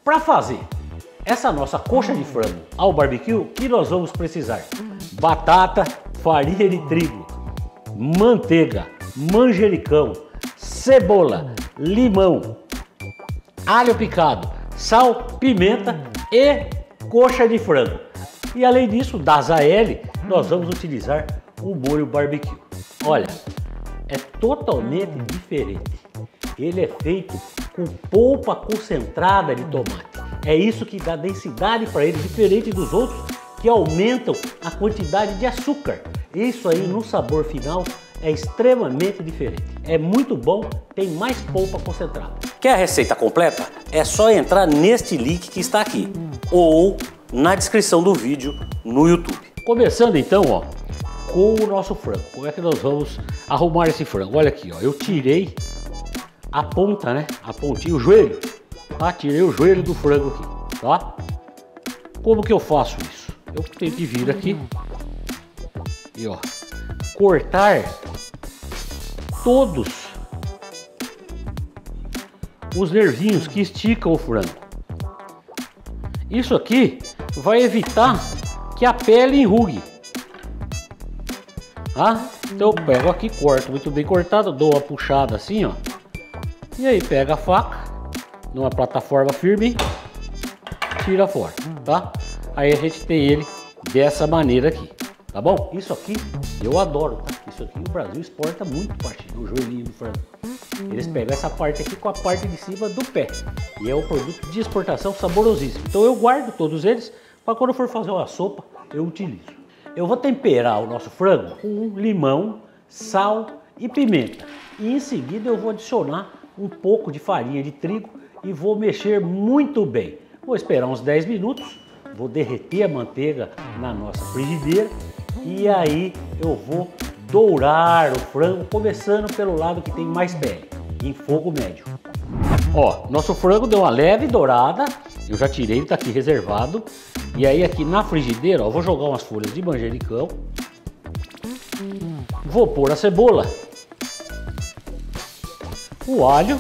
Para fazer essa nossa coxa de frango ao barbecue, o que nós vamos precisar? Batata, farinha de trigo, manteiga, manjericão, cebola, limão, alho picado, sal, pimenta e coxa de frango. E além disso, da Azael, nós vamos utilizar o molho barbecue. Olha, é totalmente diferente. Ele é feito com polpa concentrada de tomate. É isso que dá densidade para ele, diferente dos outros que aumentam a quantidade de açúcar. Isso aí no sabor final é extremamente diferente. É muito bom, tem mais polpa concentrada. Quer a receita completa? É só entrar neste link que está aqui ou na descrição do vídeo no YouTube. Começando então, ó, com o nosso frango. Como é que nós vamos arrumar esse frango? Olha aqui, ó, eu tirei a ponta, né? A pontinha, o joelho. Tá? Tirei o joelho do frango aqui, tá? Como que eu faço isso? Eu tenho que vir aqui e, ó, cortar todos os nervinhos que esticam o frango. Isso aqui vai evitar que a pele enrugue. Tá? Então eu pego aqui, corto muito bem cortado, dou uma puxada assim, ó. E aí pega a faca numa plataforma firme, tira fora, tá? Aí a gente tem ele dessa maneira aqui, tá bom? Isso aqui eu adoro, tá? Isso aqui o Brasil exporta muito pra China, o joelhinho do frango. Eles pegam essa parte aqui com a parte de cima do pé. E é um produto de exportação saborosíssimo. Então eu guardo todos eles para quando eu for fazer uma sopa, eu utilizo. Eu vou temperar o nosso frango com limão, sal e pimenta. E em seguida eu vou adicionar um pouco de farinha de trigo e vou mexer muito bem. Vou esperar uns 10 minutos, vou derreter a manteiga na nossa frigideira e aí eu vou dourar o frango, começando pelo lado que tem mais pele, em fogo médio. Ó, nosso frango deu uma leve dourada, eu já tirei, ele tá aqui reservado. E aí aqui na frigideira, ó, vou jogar umas folhas de manjericão, vou pôr a cebola, o alho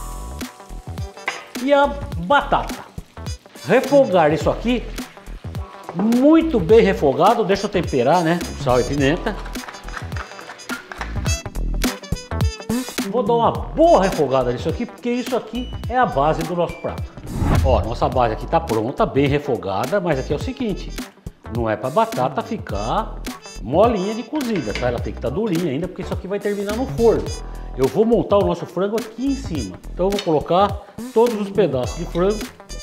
e a batata. Refogar isso aqui muito bem refogado, deixa eu temperar, né, com sal e pimenta. Vou dar uma boa refogada nisso aqui, porque isso aqui é a base do nosso prato. Ó, nossa base aqui tá pronta, bem refogada, mas aqui é o seguinte, não é para batata ficar molinha de cozida, tá? Ela tem que estar durinha ainda, porque isso aqui vai terminar no forno. Eu vou montar o nosso frango aqui em cima. Então eu vou colocar todos os pedaços de frango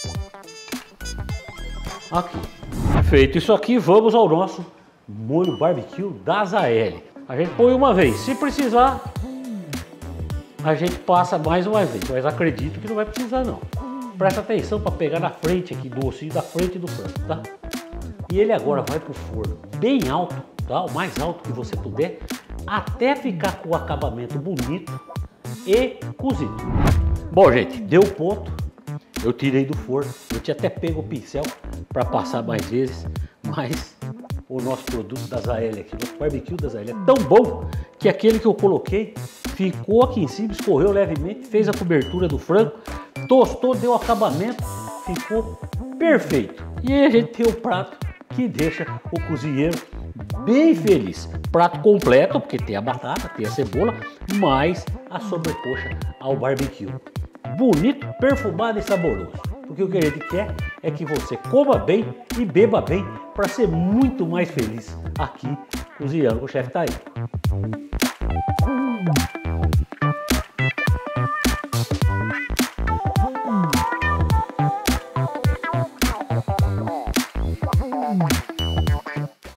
aqui. Feito isso aqui, vamos ao nosso molho barbecue da Azael. A gente põe uma vez, se precisar a gente passa mais uma vez, mas acredito que não vai precisar não. Presta atenção para pegar na frente aqui, do ossinho da frente do frango, tá? E ele agora vai pro forno bem alto, tá? O mais alto que você puder, até ficar com o acabamento bonito e cozido. Bom, gente, deu ponto. Eu tirei do forno. Eu tinha até pego o pincel para passar mais vezes, mas o nosso produto da Azael aqui, o nosso barbecue da Azael é tão bom que aquele que eu coloquei ficou aqui em cima, escorreu levemente, fez a cobertura do frango, tostou, deu acabamento, ficou perfeito. E aí a gente tem o prato que deixa o cozinheiro bem feliz. Prato completo, porque tem a batata, tem a cebola, mais a sobrecoxa ao barbecue. Bonito, perfumado e saboroso. Porque o que a gente quer é que você coma bem e beba bem para ser muito mais feliz aqui cozinhando com o Chefe Taí.